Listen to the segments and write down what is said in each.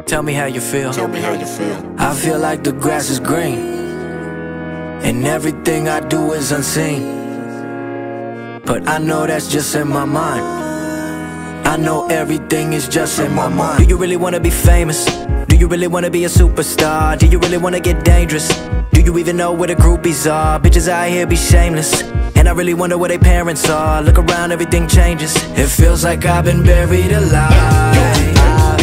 Tell me how you feel. Tell me how you feel. I feel like the grass is green, and everything I do is unseen. But I know that's just in my mind. I know everything is just in my mind. Do you really wanna be famous? Do you really wanna be a superstar? Do you really wanna get dangerous? Do you even know where the groupies are? Bitches out here be shameless, and I really wonder where their parents are. Look around, everything changes. It feels like I've been buried alive.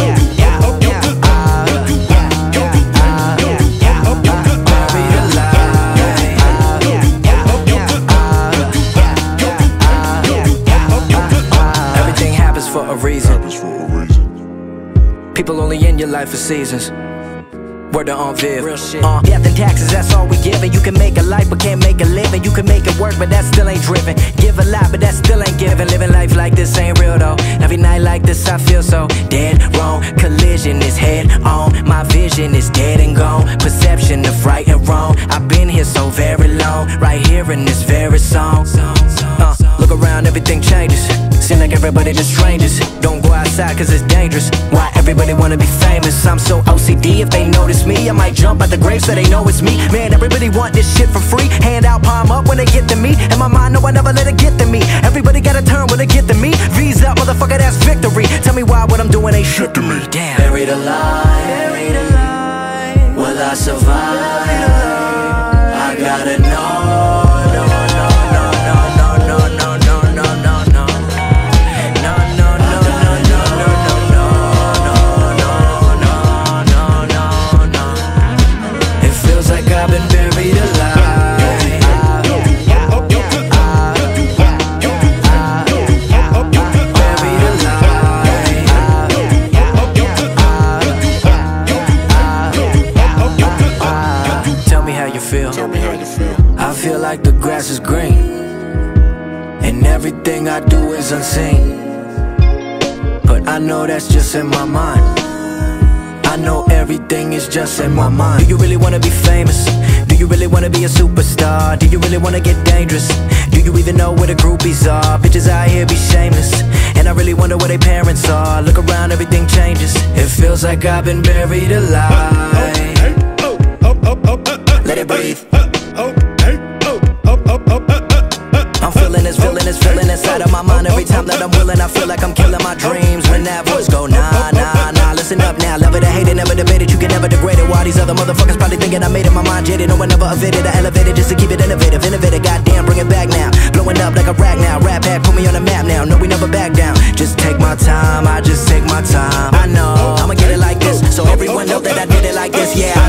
For a reason. People only in your life for seasons. Word to on Viv. Real shit. Death and taxes, that's all we giving. You can make a life but can't make a living. You can make it work but that still ain't driven. Give a lot but that still ain't giving. Living life like this ain't real though. Every night like this I feel so dead wrong. Collision is head on. My vision is dead and gone. Perception of right and wrong. I've been here so very long. Right here in this very song. Look around, everything changes. Seem like everybody just strangers. Don't go outside cause it's dangerous. Why everybody wanna be famous? I'm so OCD, if they notice me I might jump out the grave so they know it's me. Man, everybody want this shit for free. Hand out, palm up when they get to me. In my mind, no, I never let it get to me. Everybody gotta turn when they get to me. V's up, motherfucker, that's victory. Tell me why what I'm doing ain't shit to me. Damn. Buried alive, buried alive. Will I survive? I gotta know. I feel like the grass is green, and everything I do is unseen. But I know that's just in my mind. I know everything is just in my mind. Do you really wanna be famous? Do you really wanna be a superstar? Do you really wanna get dangerous? Do you even know where the groupies are? Bitches out here be shameless, and I really wonder where their parents are. Look around, everything changes. It feels like I've been buried alive. Let it breathe. I'm feeling this feeling inside of my mind. Every time that I'm willing, I feel like I'm killing my dreams. When that voice go nah, nah, nah. Listen up now, love it or hate it, never debate it. You can never degrade it. While these other motherfuckers probably thinking I made it, my mind jaded. No one ever evaded, I elevated just to keep it innovative. Innovative, goddamn, bring it back now. Blowing up like a rag now. Rap pack, put me on the map now. No, we never back down. Just take my time, I just take my time. I know I'ma get it like this, so everyone know that I did it like this. Yeah.